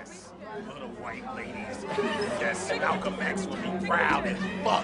Yes, little white ladies. Yes, Malcolm X would be proud as fuck.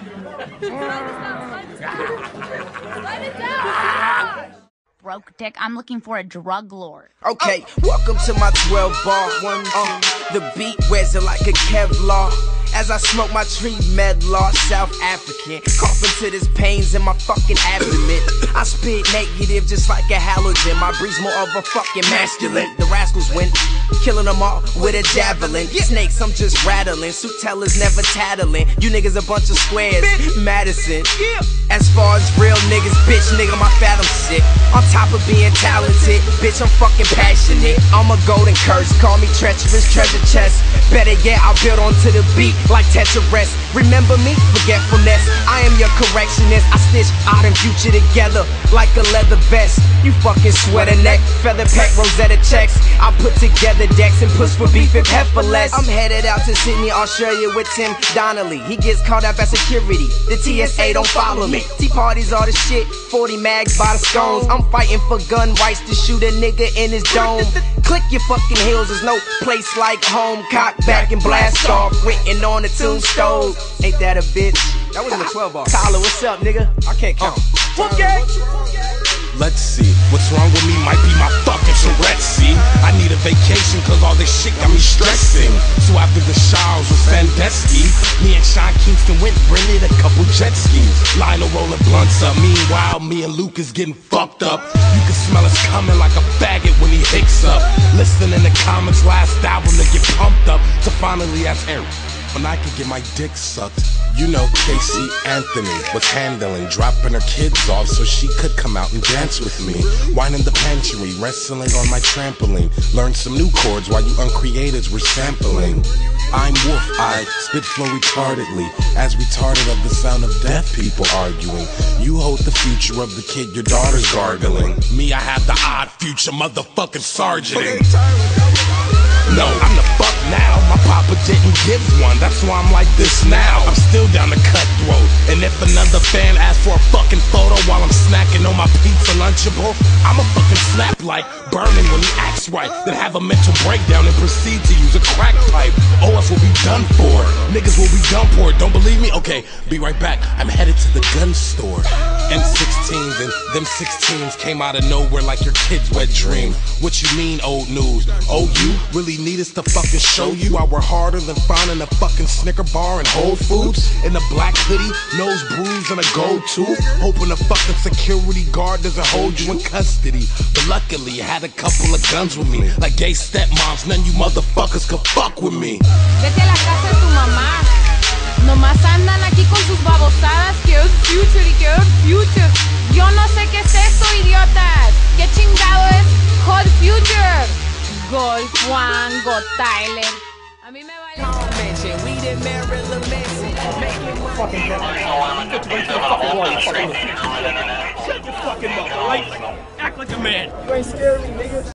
Slide it down. Broke dick, I'm looking for a drug lord. Okay, welcome to my 12 bar. The beat wears it like a Kevlar. As I smoke my tree medlar, South African, coughing to this pains in my fucking abdomen. I spit negative just like a halogen. My breath's more of a fucking masculine. The rascals win, killing them all with a javelin. Snakes, I'm just rattling. Suit tellers never tattling. You niggas a bunch of squares. Madison. As far as real niggas, bitch, nigga, my fathom shit. On top of being talented, bitch, I'm fucking passionate. I'm a golden curse, call me treacherous treasure chest. Better yet, I'll build onto the beat like Tetris. Remember me? Forgetfulness. I am your correctionist. I stitch art and future together like a leather vest. You fucking sweater neck, feather pack, Rosetta checks. I put together decks and push for beef if heiferless. I'm headed out to Sydney, Australia with Tim Donnelly. He gets caught up at security. The TSA don't follow me. Tea parties all the shit. 40 mags by the scones. I'm fighting for gun rights to shoot a nigga in his dome. Click your fucking heels. There's no place like home. Cock back and blast off. Written on the tombstone. Ain't that a bitch? That was in the 12 bar. Tyler, what's up, nigga? I can't count. Let's see, what's wrong with me might be my fucking Tourette, see? I need a vacation cause all this shit got me stressing. So after the showers with Sandusky, me and Sean Kingston went rented a couple jet skis. Lionel rolling blunts up, meanwhile me and Luke is getting fucked up. You can smell us coming like a faggot when he hicks up. Listening in the comments last album to get pumped up. So finally ask Eric when I could get my dick sucked. You know Casey Anthony was handling, dropping her kids off so she could come out and dance with me. Wine in the pantry, wrestling on my trampoline. Learned some new chords while you uncreators were sampling. I'm Wolf, I spit flow retardedly, as retarded of the sound of deaf people arguing. You hold the future of the kid your daughter's gargling. Me, I have the odd future motherfucking sergeant. No, I'm the fuck now. My papa didn't give one, that's why I'm like this now. I'm still down to cutthroat, and if another fan asks for a fucking photo while I'm snacking on my pizza Lunchable, I'ma fucking snap like burning when he acts right, then have a mental breakdown and proceed to use a crack pipe. OF will be done for, niggas will be done for. Don't believe me? Okay, be right back. I'm headed to the gun store. M16s and them 16s came out of nowhere like your kid's wet dream. What you mean old news? Oh, you really need us to fucking show you I work harder than finding a fucking Snicker bar and Whole Foods in a black hoodie, nose bruise and a gold tooth, hoping a fucking security guard doesn't hold you in custody. But luckily I had a couple of guns with me, like gay stepmoms. None you motherfuckers could fuck with me. Vete a la casa de tu mamá. Nomás andan aquí con sus babosadas. Que es future y que es future. Yo no sé qué es esto, idiotas. ¿Qué chingado es Hot Future? Gold Juan, Got Tyler. A mí me vale. We did Marilyn Manson. Fucking shut your fucking mouth, right? Act like a man. You ain't scared of me, nigga.